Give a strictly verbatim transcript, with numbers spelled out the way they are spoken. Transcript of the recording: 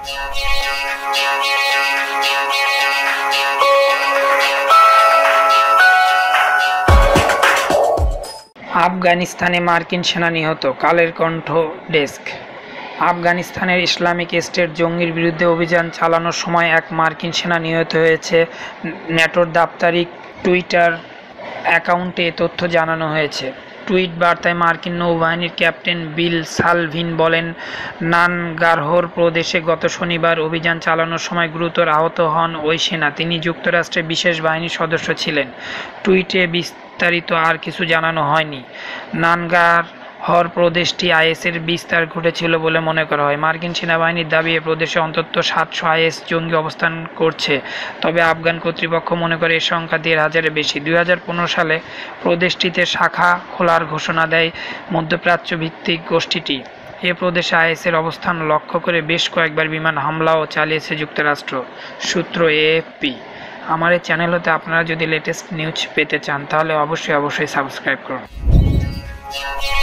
আফগানিস্তানে মার্কিন সেনা নিহত। কালের কণ্ঠ ডেস্ক। আফগানিস্তানের ইসলামিক স্টেট জঙ্গির বিরুদ্ধে অভিযান চালানোর সময় এক মার্কিন সেনা নিহত হয়েছে। ন্যাটোর দাপ্তরিক টুইটার অ্যাকাউন্টে এ তথ্য জানানো হয়েছে। টুইট বার্তায় মার্কিন নৌবাহিনীর ক্যাপ্টেন বিল সালভিন বলেন, নানগারহর প্রদেশে গত শনিবার অভিযান চালানোর সময় গুরুতর আহত হন ওই সেনা। তিনি যুক্তরাষ্ট্রের বিশেষ বাহিনীর সদস্য ছিলেন। টুইটে বিস্তারিত আর কিছু জানানো হয়নি। নানগারহর প্রদেশটি আইএসের বিস্তার ঘটেছিল বলে মনে করা হয়। মার্কিন সেনাবাহিনীর দাবি, এ প্রদেশে অন্তত সাতশো আইএস জঙ্গি অবস্থান করছে, তবে আফগান কর্তৃপক্ষ মনে করে এর সংখ্যা দেড় হাজারের বেশি। দুই হাজার পনেরো সালে প্রদেশটিতে শাখা খোলার ঘোষণা দেয় মধ্যপ্রাচ্য ভিত্তিক গোষ্ঠীটি। এ প্রদেশে আইএসের অবস্থান লক্ষ্য করে বেশ কয়েকবার বিমান হামলাও চালিয়েছে যুক্তরাষ্ট্র। সূত্র এএফপি। আমার এই চ্যানেল হতে আপনারা যদি লেটেস্ট নিউজ পেতে চান তাহলে অবশ্যই অবশ্যই সাবস্ক্রাইব করুন।